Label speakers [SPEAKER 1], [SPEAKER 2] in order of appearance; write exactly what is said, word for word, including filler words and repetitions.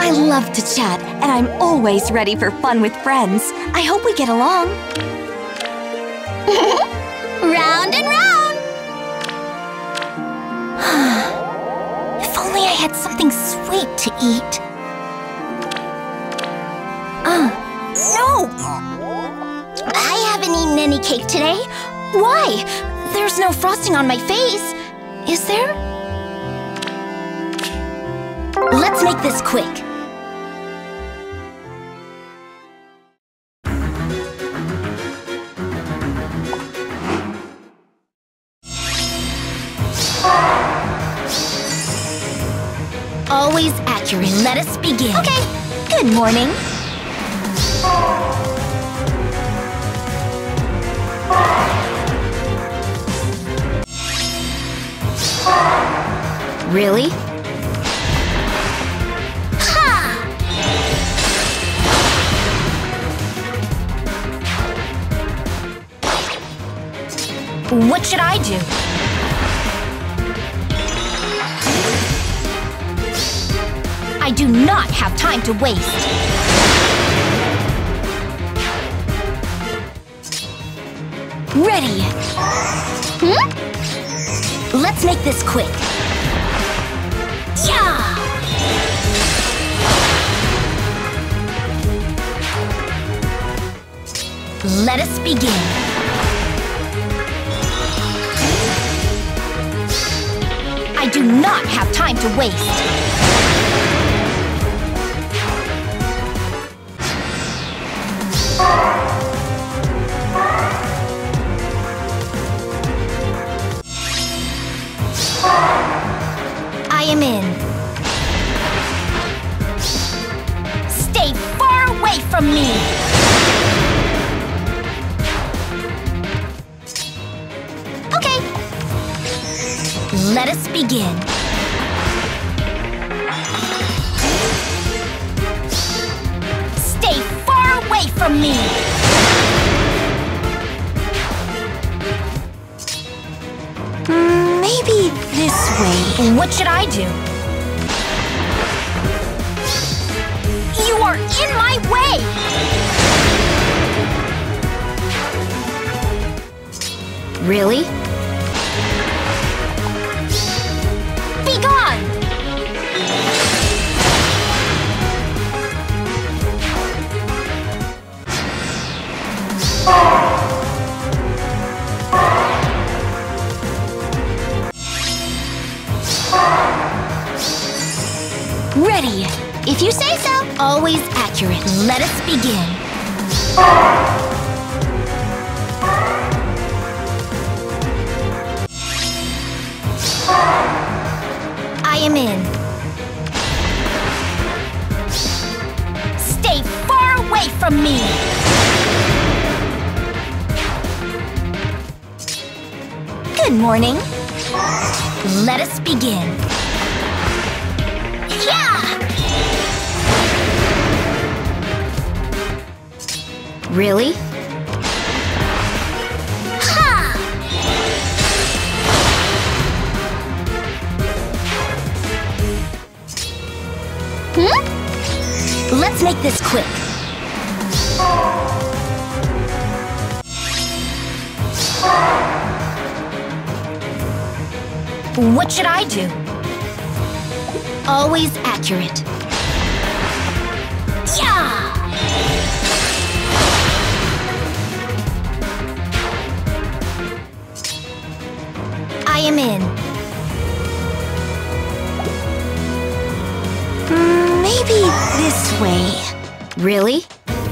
[SPEAKER 1] I love to chat, and I'm always ready for fun with friends. I hope we get along.
[SPEAKER 2] Round and round!
[SPEAKER 1] If only I had something sweet to eat. Uh,
[SPEAKER 2] No! I haven't eaten any cake today.
[SPEAKER 1] why? There's no frosting on my face. Is there?
[SPEAKER 2] Let's make this quick. Always accurate. Let us begin.
[SPEAKER 1] Okay. Good morning.
[SPEAKER 2] Really? What should I do? I do not have time to waste. Ready. Hmm? Let's make this quick. Yeah! Let us begin. I do not have time to waste. I am in. Stay far away from me. Okay. Let us begin. Stay far away from me.
[SPEAKER 1] Mm, maybe this way.
[SPEAKER 2] What should I do? You are in my way! Really? Be gone! Ready! If you say so. Always accurate. Let us begin. I am in. Stay far away from me.
[SPEAKER 1] Good morning.
[SPEAKER 2] Let us begin. Yeah! Really? Ha! Hmm? Let's make this quick. What should I do? Always accurate. Yeah! I am in.
[SPEAKER 1] Mm, maybe this way.
[SPEAKER 2] Really?